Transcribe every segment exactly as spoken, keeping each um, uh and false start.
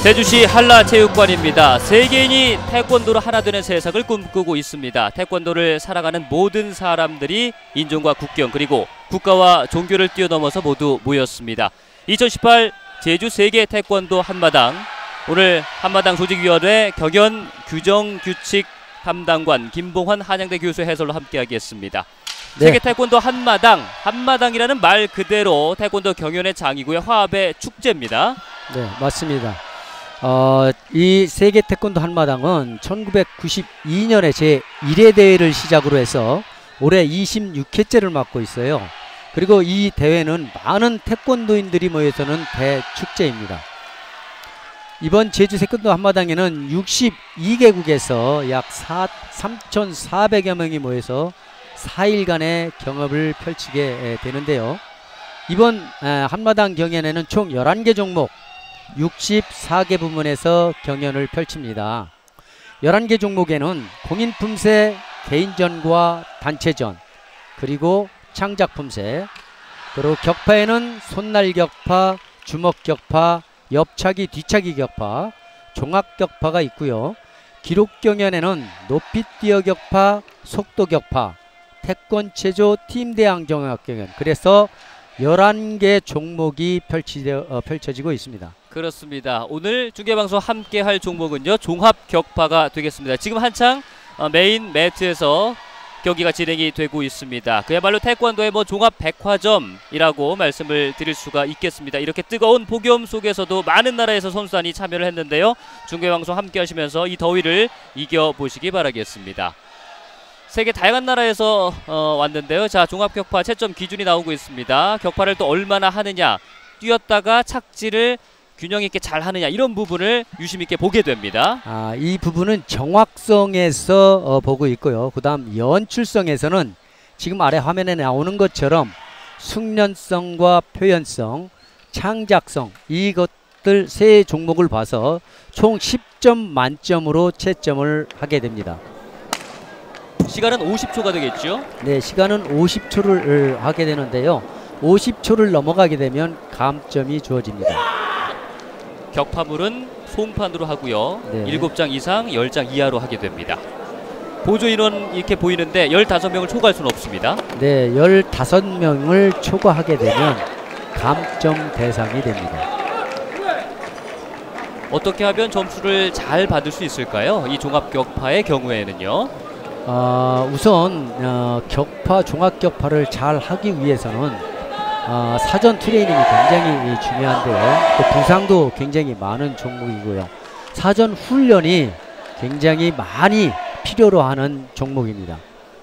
제주시 한라체육관입니다. 세계인이 태권도로 하나 되는 세상을 꿈꾸고 있습니다. 태권도를 사랑하는 모든 사람들이 인종과 국경 그리고 국가와 종교를 뛰어넘어서 모두 모였습니다. 이천십팔 제주 세계 태권도 한마당, 오늘 한마당 조직위원회 경연 규정 규칙 담당관 김봉환 한양대 교수 해설로 함께하겠습니다. 네. 세계 태권도 한마당, 한마당이라는 말 그대로 태권도 경연의 장이고요. 화합의 축제입니다. 네, 맞습니다. 어, 이 세계 태권도 한마당은 천구백구십이 년에 제일 회 대회를 시작으로 해서 올해 이십육 회째를 맡고 있어요. 그리고 이 대회는 많은 태권도인들이 모여서는 대축제입니다. 이번 제주 태권도 한마당에는 육십이 개국에서 약 삼천사백여 명이 모여서 사 일간의 경업을 펼치게 되는데요. 이번 한마당 경연에는 총 열한 개 종목 육십사 개 부문에서 경연을 펼칩니다. 열한 개 종목에는 공인품새, 개인전과 단체전, 그리고 창작품새, 그리고 격파에는 손날격파, 주먹격파, 옆차기, 뒤차기 격파, 종합격파가 있고요. 기록경연에는 높이뛰어격파, 속도격파, 태권체조, 팀대항 종합경연, 그래서 열한 개 종목이 펼치져, 어, 펼쳐지고 있습니다. 그렇습니다. 오늘 중계방송 함께 할 종목은요, 종합격파가 되겠습니다. 지금 한창 어, 메인 매트에서 경기가 진행이 되고 있습니다. 그야말로 태권도의 뭐 종합 백화점이라고 말씀을 드릴 수가 있겠습니다. 이렇게 뜨거운 폭염 속에서도 많은 나라에서 선수단이 참여를 했는데요. 중계방송 함께 하시면서 이 더위를 이겨보시기 바라겠습니다. 세계 다양한 나라에서 어, 왔는데요. 자, 종합격파 채점 기준이 나오고 있습니다. 격파를 또 얼마나 하느냐, 뛰었다가 착지를 균형 있게 잘 하느냐, 이런 부분을 유심 있게 보게 됩니다. 아, 이 부분은 정확성에서 어, 보고 있고요. 그 다음 연출성에서는 지금 아래 화면에 나오는 것처럼 숙련성과 표현성, 창작성, 이것들 세 종목을 봐서 총 십 점 만점으로 채점을 하게 됩니다. 시간은 오십 초가 되겠죠? 네, 시간은 오십 초를 하게 되는데요. 오십 초를 넘어가게 되면 감점이 주어집니다. 격파물은 송판으로 하고요. 네. 일곱 장 이상 열 장 이하로 하게 됩니다. 보조 인원 이렇게 보이는데 열다섯 명을 초과할 수는 없습니다. 네, 열다섯 명을 초과하게 되면 감점 대상이 됩니다. 어떻게 하면 점수를 잘 받을 수 있을까요? 이 종합격파의 경우에는요. 어, 우선 어, 격파, 종합격파를 잘 하기 위해서는 어, 사전 트레이닝이 굉장히 중요한데요. 또 부상도 굉장히 많은 종목이고요. 사전 훈련이 굉장히 많이 필요로 하는 종목입니다.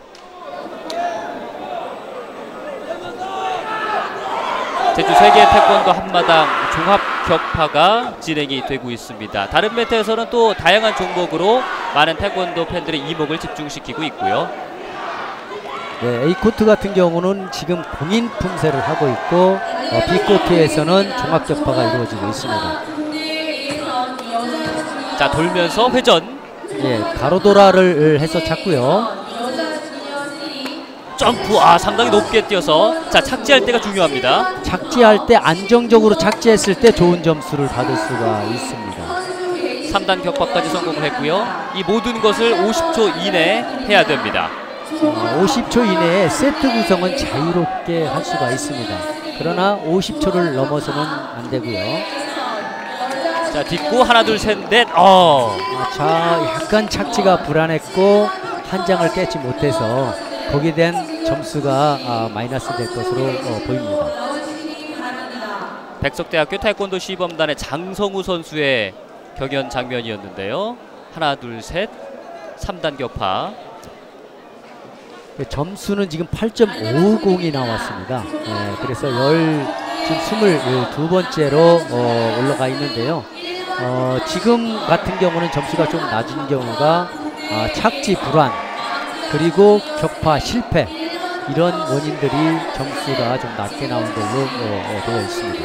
제주 세계 태권도 한마당 종합격파가 진행이 되고 있습니다. 다른 매트에서는 또 다양한 종목으로 많은 태권도 팬들의 이목을 집중시키고 있고요. 네, A코트 같은 경우는 지금 공인 품새를 하고 있고 어, B코트에서는 종합격파가 이루어지고 있습니다. 자, 돌면서 회전. 예, 가로도라를 해서 찾고요. 점프, 아, 상당히 높게 뛰어서, 자, 착지할 때가 중요합니다. 착지할 때 안정적으로 착지했을 때 좋은 점수를 받을 수가 있습니다. 삼 단 격파까지 성공을 했고요. 이 모든 것을 오십 초 이내 해야 됩니다. 어, 오십 초 이내에 세트 구성은 자유롭게 할 수가 있습니다. 그러나 오십 초를 넘어서는 안 되고요. 자, 딛고 하나 둘 셋 넷. 어. 아, 자, 약간 착지가 불안했고 한 장을 깨지 못해서 거기에 대한 점수가 아, 마이너스 될 것으로 어, 보입니다. 백석대학교 태권도 시범단의 장성우 선수의 경연 장면이었는데요. 하나 둘 셋 삼 단 격파. 점수는 지금 팔 점 오공이 나왔습니다. 네, 그래서 열, 지금 스물두 번째로 어, 올라가 있는데요. 어, 지금 같은 경우는 점수가 좀 낮은 경우가 아, 착지 불안, 그리고 격파 실패, 이런 원인들이 점수가 좀 낮게 나온 걸로 어, 어, 되어 있습니다.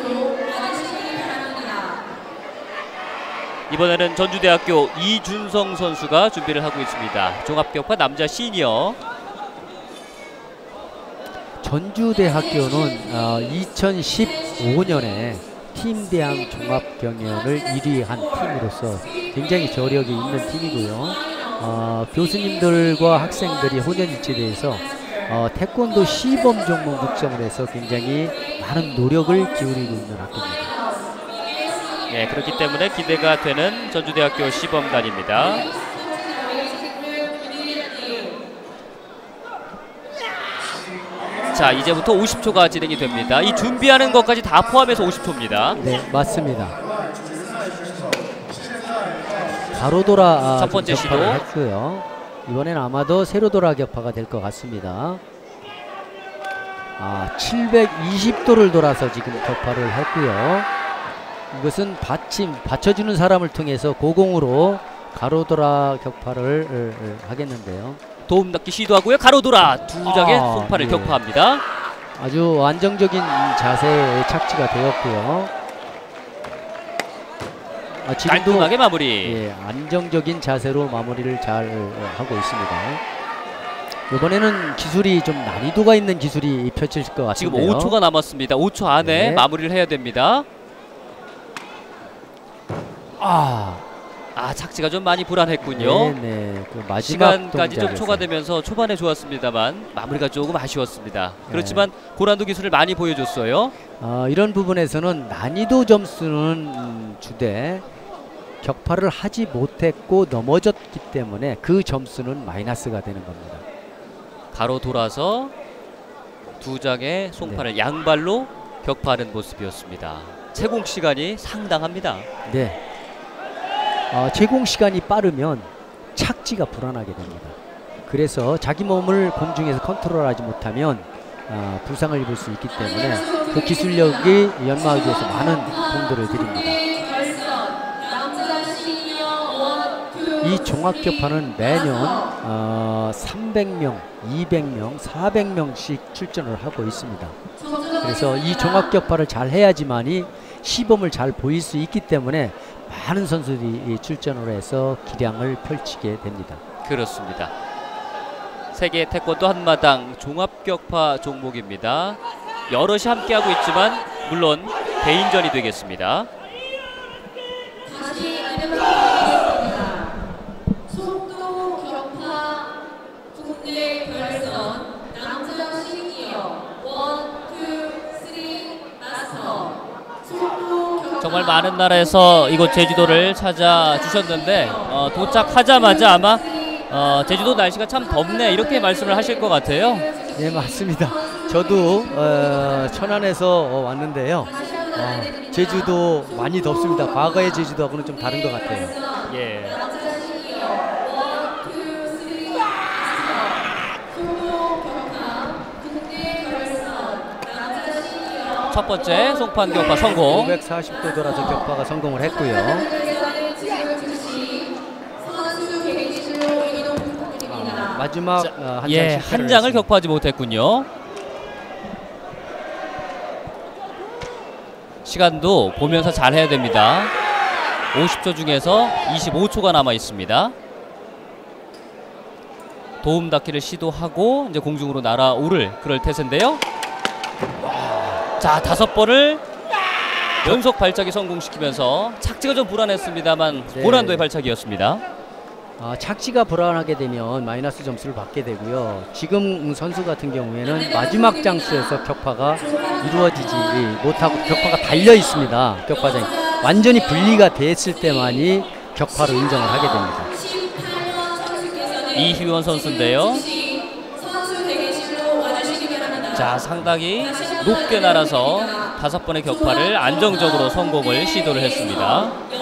이번에는 전주대학교 이준성 선수가 준비를 하고 있습니다. 종합격파 남자 시니어. 전주대학교는 어, 이천십오 년에 팀 대항 종합 경연을 일 위 한 팀으로서 굉장히 저력이 있는 팀이고요. 어, 교수님들과 학생들이 혼연일체돼서 어, 태권도 시범 종목 육성을 해서 굉장히 많은 노력을 기울이고 있는 학교입니다. 예, 그렇기 때문에 기대가 되는 전주대학교 시범단입니다. 자, 이제부터 오십 초가 진행이 됩니다. 이 준비하는 것까지 다 포함해서 오십 초입니다. 네, 맞습니다. 바로 돌아 아, 첫 번째 시도 했고요. 이번엔 아마도 세로 돌아 격파가 될 것 같습니다. 아, 칠백이십 도를 돌아서 지금 격파를 했고요. 이것은 받침, 받쳐주는 사람을 통해서 고공으로 가로 돌아 격파를 을, 을, 하겠는데요. 도움 닫기 시도하고요. 가로 돌아 두 장의 아, 송판을 네. 격파합니다. 아주 안정적인 자세의 착지가 되었고요. 아, 지금도 깔끔하게 마무리. 예, 안정적인 자세로 마무리를 잘 하고 있습니다. 이번에는 기술이 좀 난이도가 있는 기술이 펼칠 것 같은데요. 지금 오 초가 남았습니다. 오 초 안에 네. 마무리를 해야 됩니다. 아, 아, 착지가 좀 많이 불안했군요. 네, 네. 그 마지막 시간까지 좀 동작에서. 초과되면서 초반에 좋았습니다만 마무리가 조금 아쉬웠습니다. 네. 그렇지만 고난도 기술을 많이 보여줬어요. 어, 이런 부분에서는 난이도 점수는 음, 주되 격파를 하지 못했고 넘어졌기 때문에 그 점수는 마이너스가 되는 겁니다. 가로 돌아서 두 장의 송판을 네. 양발로 격파하는 모습이었습니다. 채공 시간이 상당합니다. 네. 어, 제공 시간이 빠르면 착지가 불안하게 됩니다. 그래서 자기 몸을 공중에서 컨트롤하지 못하면 어, 부상을 입을 수 있기 때문에 그 기술력이 연마하기 위해서 많은 공들을 드립니다. 이 종합격파는 매년 어, 삼백 명, 이백 명, 사백 명씩 출전을 하고 있습니다. 그래서 이 종합격파를 잘 해야지만이 시범을 잘 보일 수 있기 때문에 많은 선수들이 출전을 해서 기량을 펼치게 됩니다. 그렇습니다. 세계 태권도 한마당 종합격파 종목입니다. 여럿이 함께하고 있지만 물론 개인전이 되겠습니다. 속도 격파 국내 결선 남자 시니어 원, 투, 쓰리 마스터 속도 격파 정말 많은 나라에서 이곳 제주도를 찾아주셨는데 어, 도착하자마자 아마 어, 제주도 날씨가 참 덥네 이렇게 말씀을 하실 것 같아요. 네, 맞습니다. 저도 어, 천안에서 어, 왔는데요. 어, 제주도 많이 덥습니다. 과거의 제주도하고는 좀 다른 것 같아요. 예. 첫 번째 송판 격파 성공. 오백사십 도 돌아서 격파가 성공을 했고요. 아, 마지막 자, 어, 한, 예, 장 한 장을 했습니다. 격파하지 못했군요. 시간도 보면서 잘 해야 됩니다. 오십 초 중에서 이십오 초가 남아 있습니다. 도움 닫기를 시도하고 이제 공중으로 날아오를 그럴 태세인데요. 자, 다섯 번을 연속 발차기 성공시키면서 착지가 좀 불안했습니다만 네. 고난도의 발차기였습니다. 아, 착지가 불안하게 되면 마이너스 점수를 받게 되고요. 지금 선수 같은 경우에는 마지막 장수에서 격파가 이루어지지 못하고 격파가 달려 있습니다. 격파장이 완전히 분리가 됐을 때만이 격파로 인정을 하게 됩니다. 이희원 선수인데요. 자, 상당히 높게 날아서 다섯 번의 격파를 안정적으로 성공을 시도를 했습니다.